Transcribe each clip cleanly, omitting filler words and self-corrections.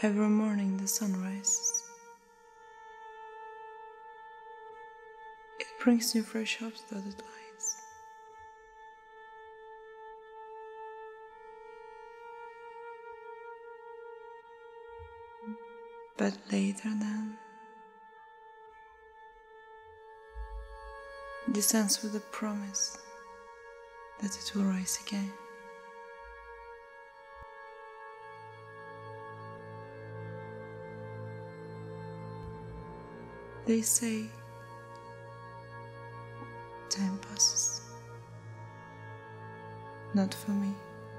Every morning the sun rises. It brings new fresh hopes that it lights. But later then, this ends with a promise that it will rise again. They say time passes. Not for me.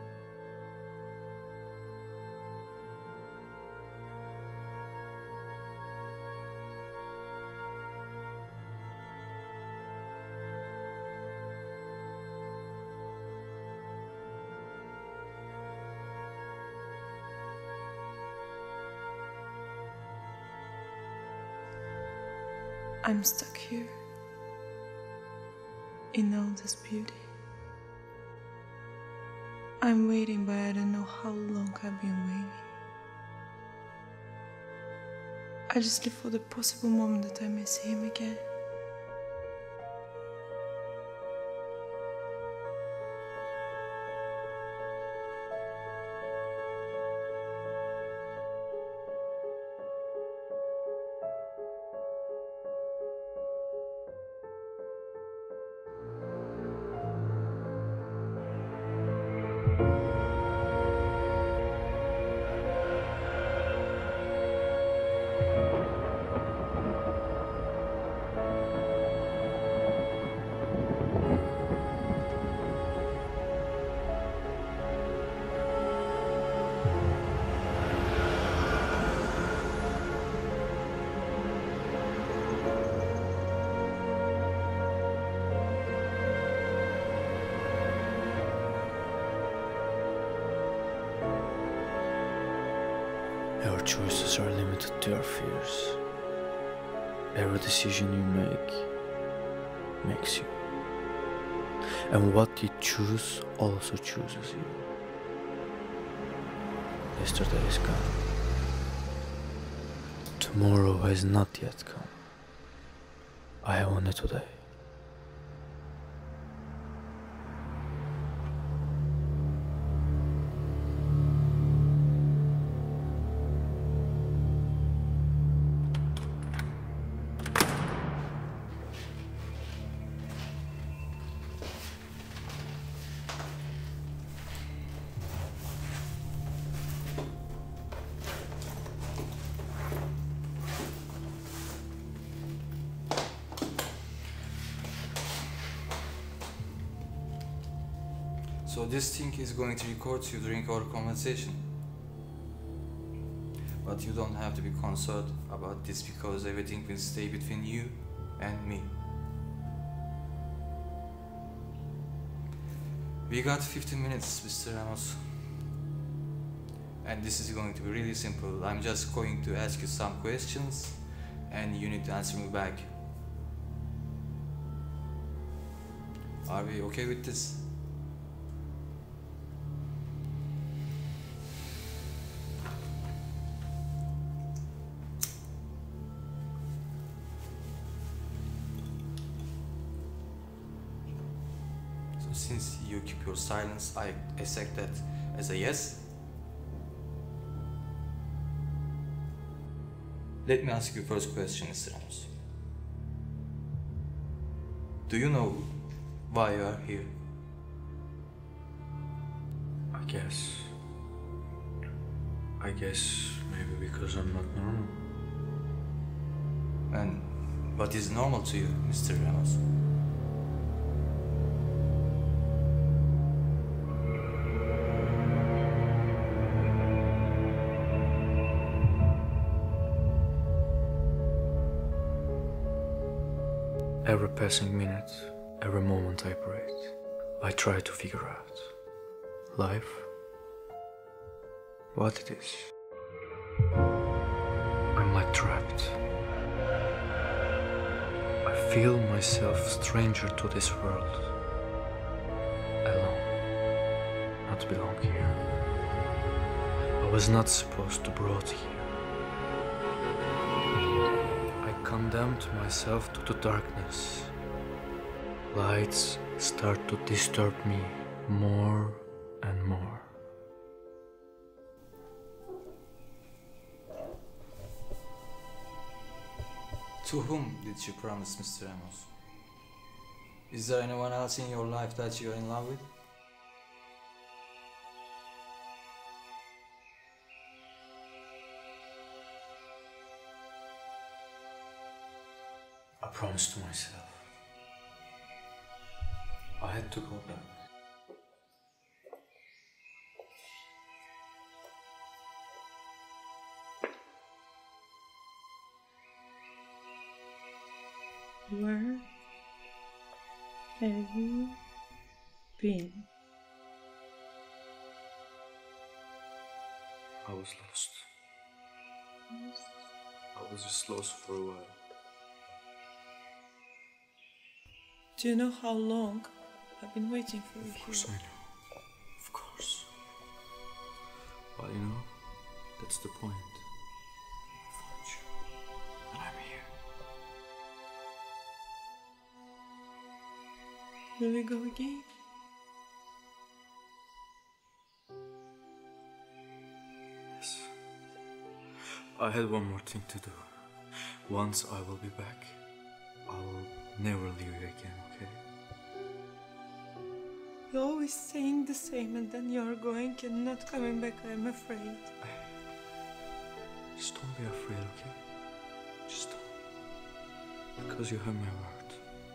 I'm stuck here, in all this beauty. I'm waiting, but I don't know how long I've been waiting. I just live for the possible moment that I may see him again. Your choices are limited to your fears. Every decision you make makes you. And what you choose also chooses you. Yesterday is gone. Tomorrow has not yet come. I have only today. So this thing is going to record you during our conversation. But you don't have to be concerned about this because everything will stay between you and me. We got 15 minutes, Mr. Amos. And this is going to be really simple. I'm just going to ask you some questions and you need to answer me back. Are we okay with this? Since you keep your silence, I accept that as a yes. Let me ask you first question, Mr. Amos. Do you know why you are here? I guess maybe because I'm not normal. And what is normal to you, Mr. Amos? Every passing minute, every moment I breathe, I try to figure out life, what it is. I'm like trapped. I feel myself stranger to this world, alone, not belong here. A was not supposed to brought here. I condemned myself to the darkness. Lights start to disturb me more and more. To whom did you promise, Mr. Amos? Is there anyone else in your life that you're in love with? I promised to myself. I had to go back. Where have you been? I was lost. I was just lost for a while. Do you know how long I've been waiting for you here? Of course I know. Of course. But you know, that's the point. I found you. And I'm here. Will we go again? Yes. I had one more thing to do. Once I will be back, I will never leave you again, okay? You're always saying the same and then you're going and not coming back, I'm afraid. Just don't be afraid, okay? Just don't. Because you have my word.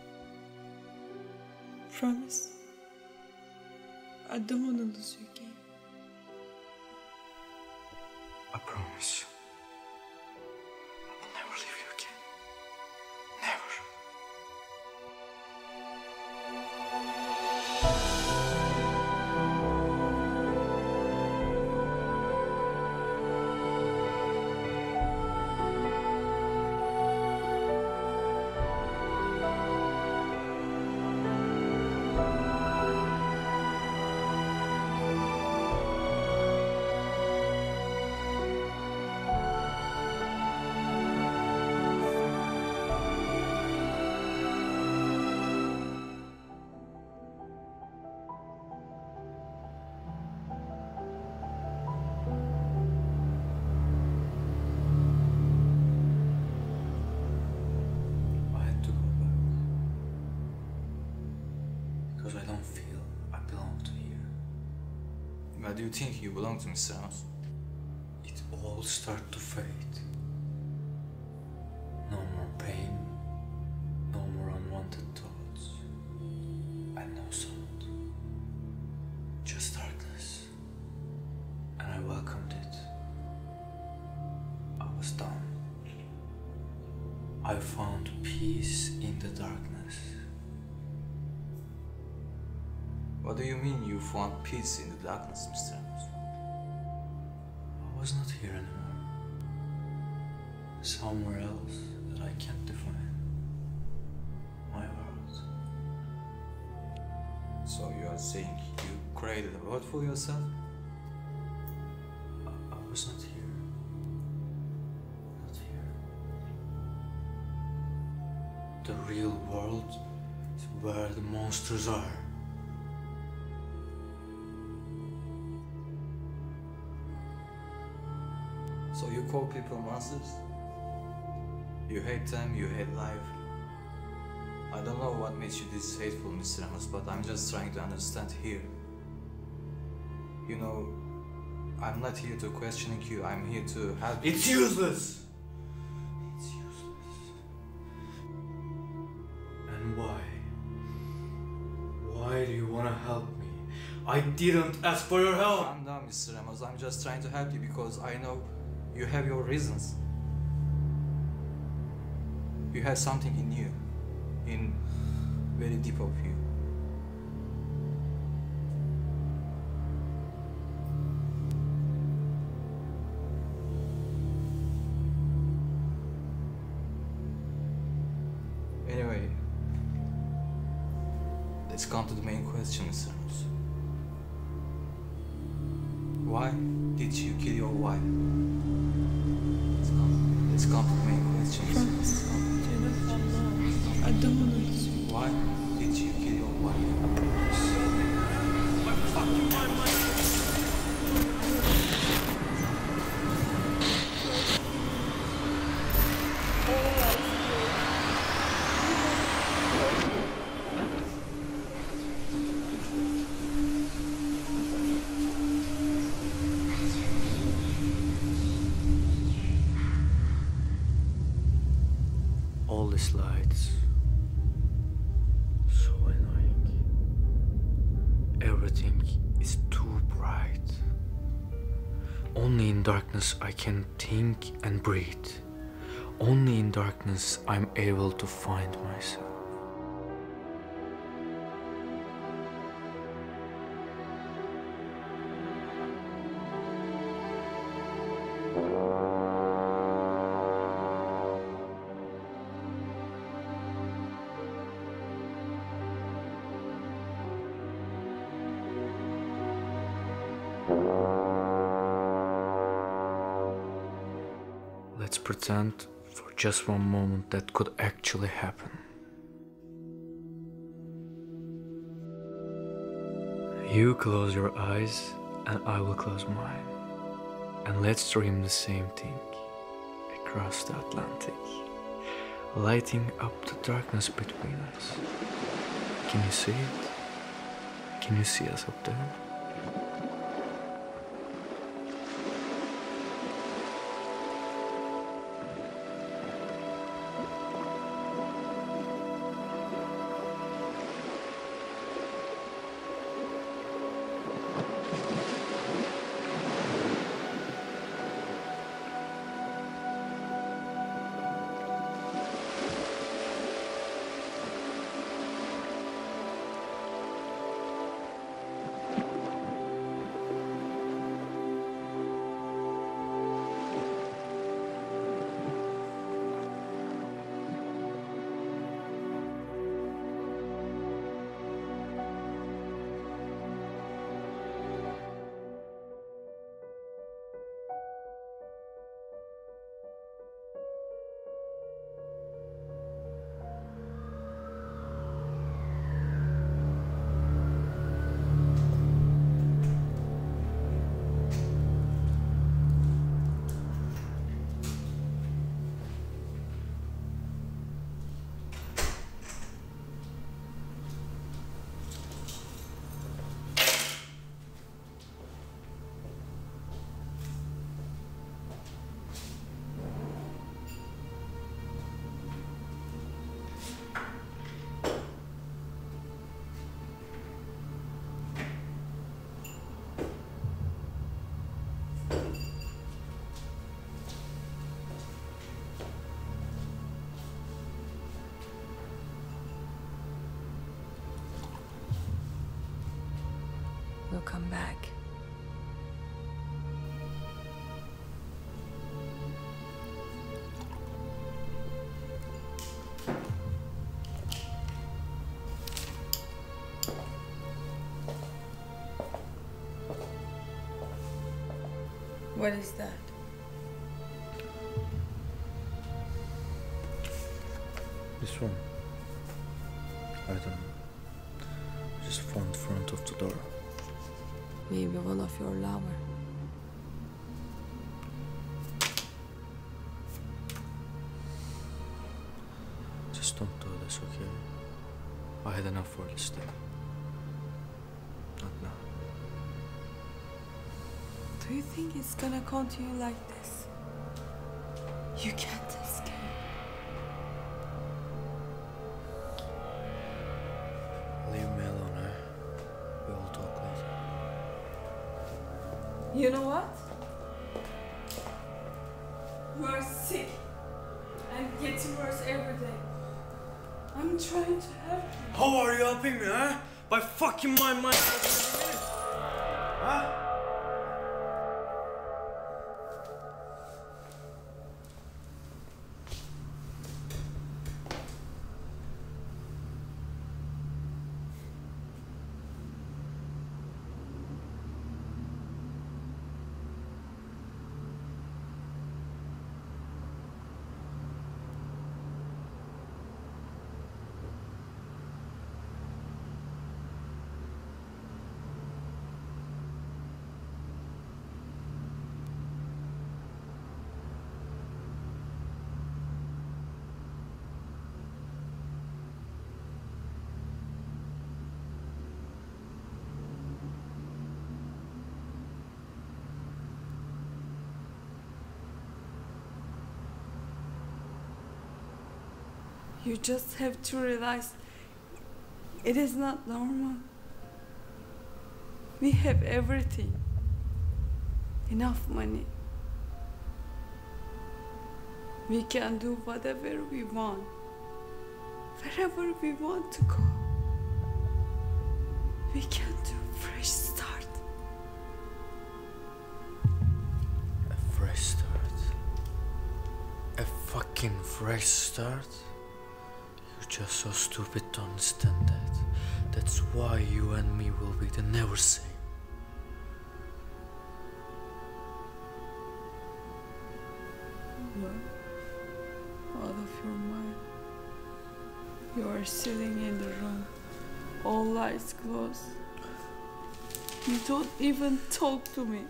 Promise. I don't want to lose you again. I promise you. I will never leave you again. Never. Because I don't feel I belong to here. Where do you think you belong to, Mr. Amos? It all starts to fade. No more pain, no more unwanted thoughts, and no sound. Just darkness. And I welcomed it. I was done. I found peace in the darkness. What do you mean you found peace in the darkness, Mr. Amos? I was not here anymore. Somewhere else that I can't define. My world. So you are saying you created a world for yourself? I was not here. Not here. The real world is where the monsters are. So you call people monsters? You hate them, you hate life. I don't know what makes you this hateful, Mr. Amos, but I'm just trying to understand here. You know, I'm not here to questioning you, I'm here to help you. It's useless! It's useless. And why? Why do you want to help me? I didn't ask for your help! Calm down, Mr. Amos, I'm just trying to help you because I know you have your reasons. You have something in you, in very deep of you. Anyway, let's come to the main question, Mr. Amos. Why did you kill your wife? Let's come to main questions. Promise. I don't want to. Why did you kill your wife? All these lights, so annoying. Everything is too bright. Only in darkness I can think and breathe. Only in darkness I'm able to find myself. Let's pretend for just one moment that could actually happen. You close your eyes and I will close mine. And let's dream the same thing across the Atlantic, lighting up the darkness between us. Can you see it? Can you see us up there? We'll come back. What is that? This one. I don't know. Just found front of the door. Maybe one of your lover. Just don't do this, okay? I had enough for this day. Not now. Do you think it's gonna continue like this? You can't escape. Leave me alone, eh? We'll talk later. You know what? You are sick and getting worse every day. I'm trying to help you. How are you helping me, eh? By fucking my mind. Huh? You just have to realize it is not normal. We have everything. Enough money. We can do whatever we want. Wherever we want to go. We can do a fresh start. A fresh start? A fucking fresh start? You're just so stupid to understand that. That's why you and me will be the never same. What? Out of your mind. You are sitting in the room, all lights closed. You don't even talk to me.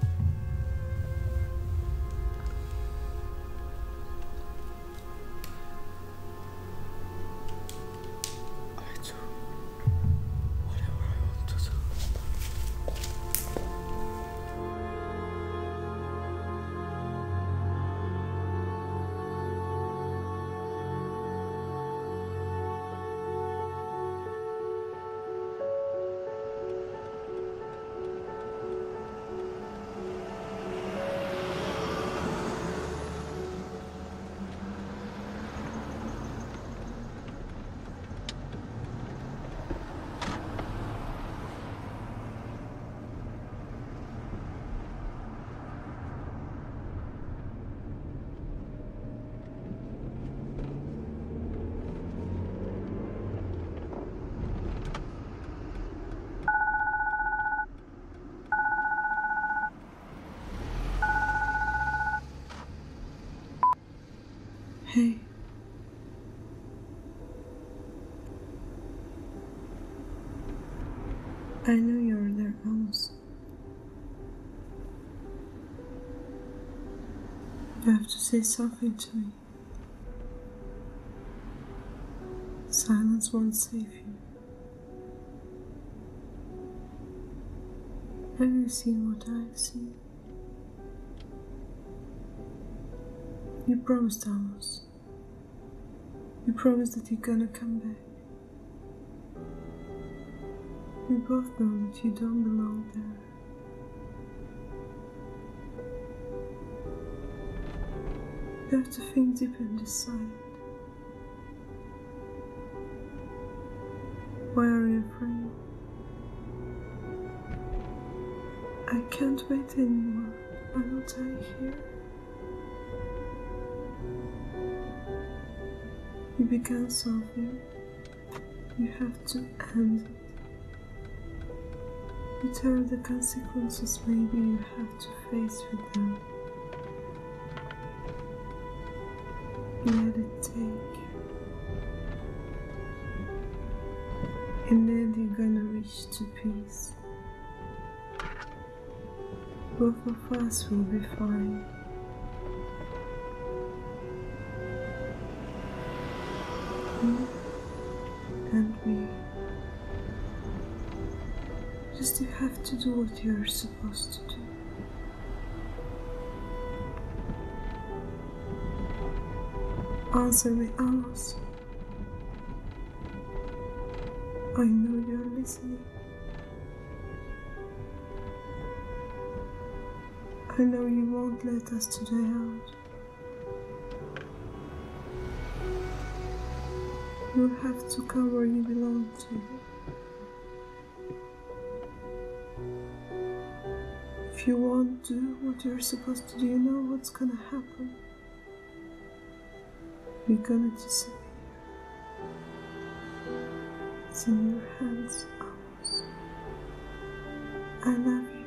Hey. I know you're there, Amos. You have to say something to me. Silence won't save you. Have you seen what I've seen? You promised, Amos. You promised that you're gonna come back. We both know that you don't belong there. You have to think deep and decide. Why are you afraid? I can't wait anymore. I will die here. You began something. You have to end it. Whatever the consequences may be, you have to face with them. Let it take you. And then you're gonna reach to peace. Both of us will be fine. You and me. Just you have to do what you're supposed to do. Answer me, Amos. I know you're listening. I know you won't let us today out. You have to come where you belong to. If you won't do what you're supposed to do, you know what's gonna happen. You're gonna disappear. It's in your hands, Amos. I love you.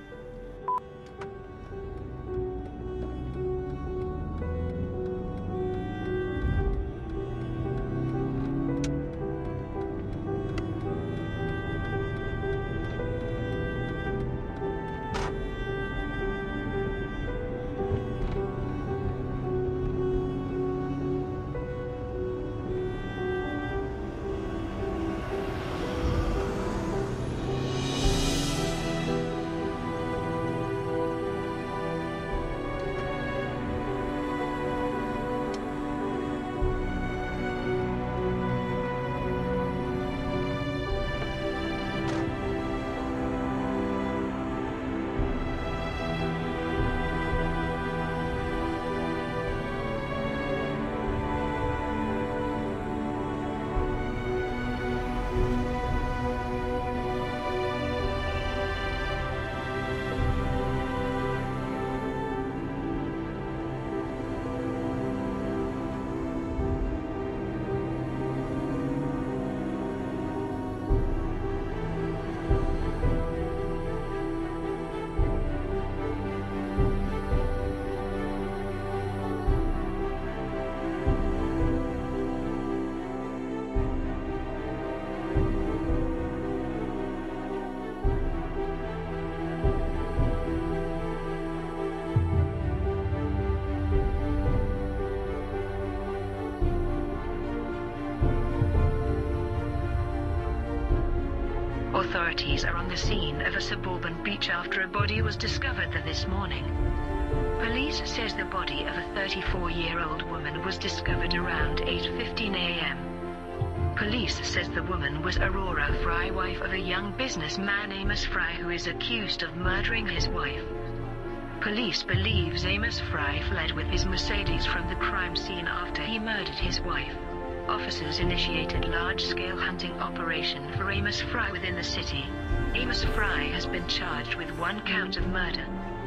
Authorities are on the scene of a suburban beach after a body was discovered there this morning. Police says the body of a 34-year-old woman was discovered around 8:15 a.m. Police says the woman was Aurora Frye, wife of a young businessman Amos Frye, who is accused of murdering his wife. Police believes Amos Frye fled with his Mercedes from the crime scene after he murdered his wife. Officers initiated large-scale hunting operation for Amos Frye within the city. Amos Frye has been charged with 1 count of murder.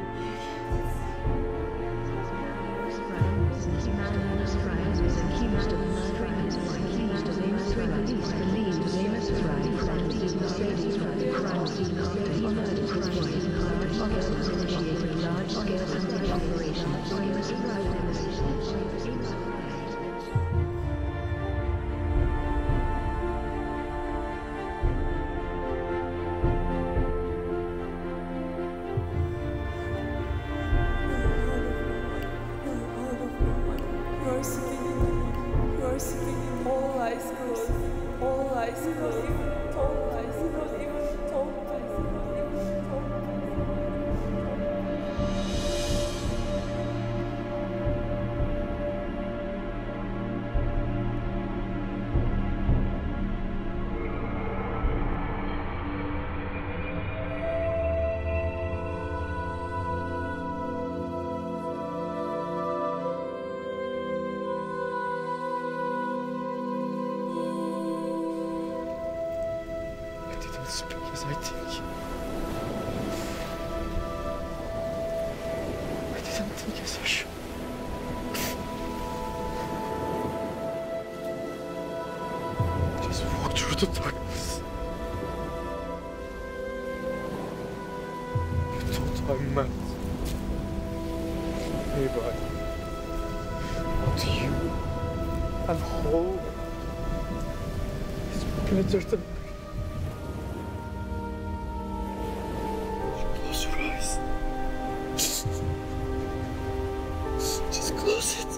Amos Frye is accused of murdering his wife. Police believes Amos Frye fled with his Mercedes from the crime scene after he murdered his wife. Officers initiated large-scale hunting operation for Amos Frye within the city. The darkness. I thought I met everybody. But you and whole is better than me. Close your eyes. Just close it.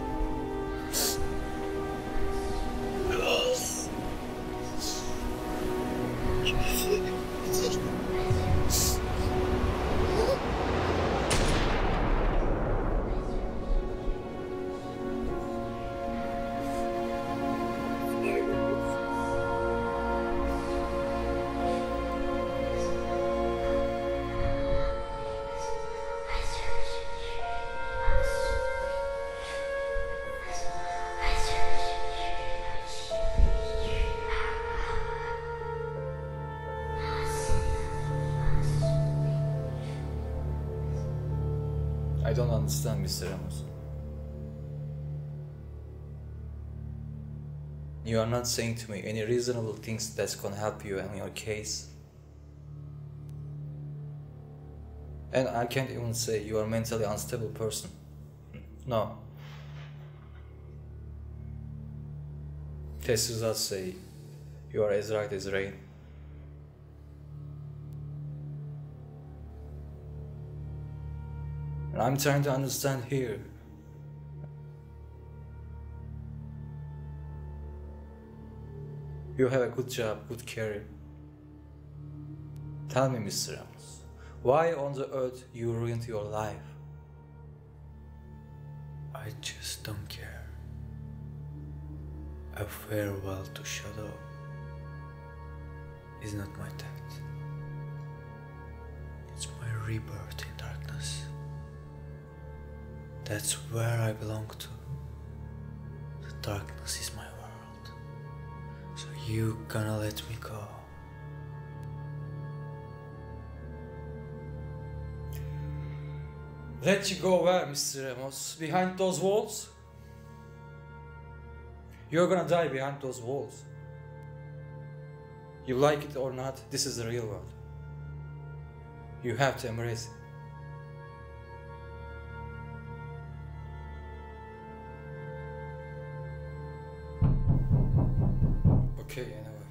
I don't understand, Mr. Amos. You are not saying to me any reasonable things that's gonna help you in your case. And I can't even say you are a mentally unstable person. No. Test results say you are as right as rain. And I'm trying to understand here. You have a good job, good career. Tell me, Mr. Amos, why on the earth you ruined your life? I just don't care. A farewell to shadow is not my death. It's my rebirth in darkness. That's where I belong to. The darkness is my world. So you gonna let me go? Let you go where, Mr. Amos? Behind those walls? You're gonna die behind those walls. You like it or not, this is the real world. You have to embrace it. Okay, anyway.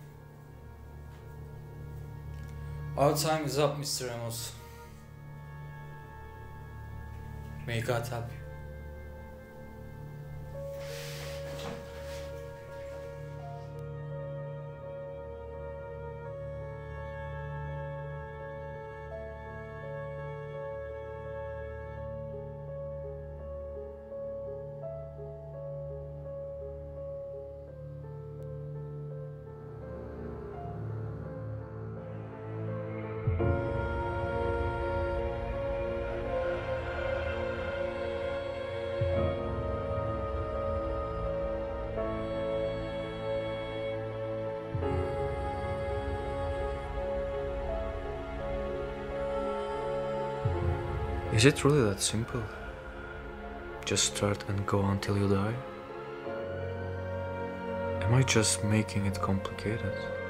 Our time is up, Mr. Amos. May God help you. Is it really that simple? Just start and go until you die? Am I just making it complicated?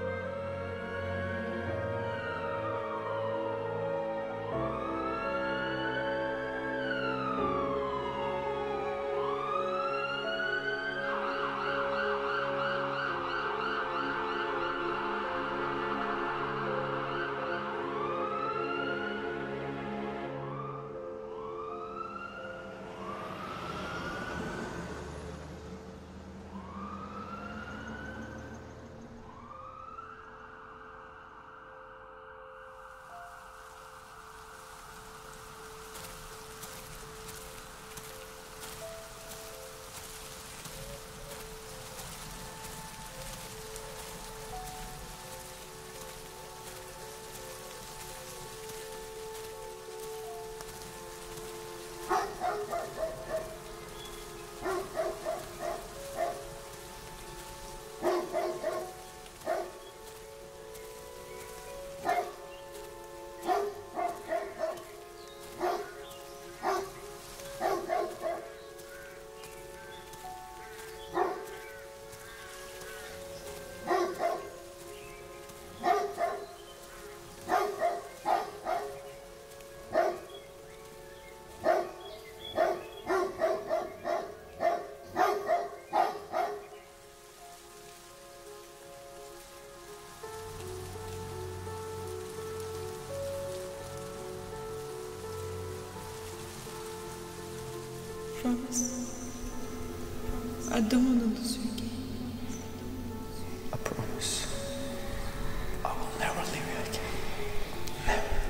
Promise. I don't want to lose you again. I promise. I will never leave you again. Never.